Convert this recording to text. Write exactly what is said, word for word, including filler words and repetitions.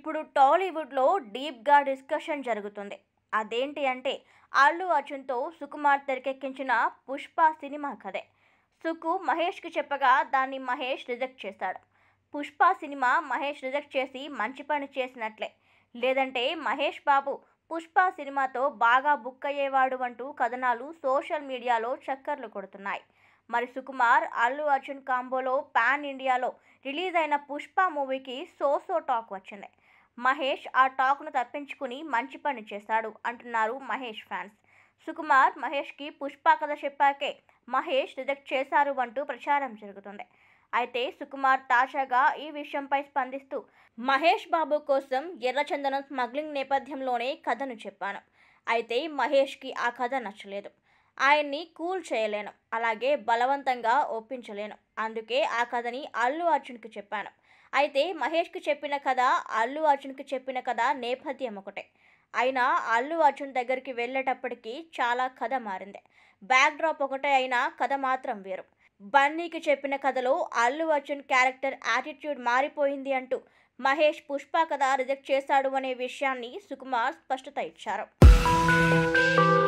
ఇప్పుడు టాలీవుడ్లో డీప్గా డిస్కషన్ జరుగుతుంది. అదేంటి అంటే అల్లు అర్జున్తో సుకుమార్ తెరకెక్కించిన పుష్ప సినిమా కథే. సుకు మహేష్కి చెప్పగా దాన్ని మహేష్ రిజెక్ట్ చేశాడు. పుష్ప సినిమా మహేష్ రిజెక్ట్ చేసి మంచి పని చేసినట్లే. లేదంటే మహేష్ బాబు పుష్ప సినిమాతో బాగా బుక్ అయ్యేవాడు అంటూ కథనాలు సోషల్ మీడియాలో చక్కర్లు కొడుతున్నాయి. మరి సుకుమార్ అల్లు అర్జున్ కాంబోలో పాన్ ఇండియాలో రిలీజ్ అయిన పుష్ప మూవీకి సోసో టాక్ వచ్చింది. మహేష్ ఆ టాక్ను తప్పించుకుని మంచి పని చేశాడు అంటున్నారు మహేష్ ఫ్యాన్స్. సుకుమార్ మహేష్కి పుష్ప కథ చెప్పాకే మహేష్ రిజెక్ట్ చేశారు అంటూ ప్రచారం జరుగుతుంది. అయితే సుకుమార్ తాజాగా ఈ విషయంపై స్పందిస్తూ మహేష్ బాబు కోసం ఎర్రచందనం స్మగ్లింగ్ నేపథ్యంలోనే కథను చెప్పాను. అయితే మహేష్కి ఆ కథ నచ్చలేదు. ఆయన్ని కూల్ చేయలేను, అలాగే బలవంతంగా ఒప్పించలేను. అందుకే ఆ కథని అల్లు అర్జున్కి చెప్పాను. అయితే మహేష్కి చెప్పిన కథ అల్లు అర్జున్కి చెప్పిన కథ నేపథ్యం ఒకటే. అయినా అల్లు అర్జున్ దగ్గరికి వెళ్ళేటప్పటికి చాలా కథ మారింది. బ్యాక్ డ్రాప్ ఒకటే అయినా కథ మాత్రం వేరు. బన్నీకి చెప్పిన కథలో అల్లు అర్జున్ క్యారెక్టర్ యాటిట్యూడ్ మారిపోయింది అంటూ మహేష్ పుష్ప కథ రిజెక్ట్ చేశాడు అనే విషయాన్ని సుకుమార్ స్పష్టత ఇచ్చారు.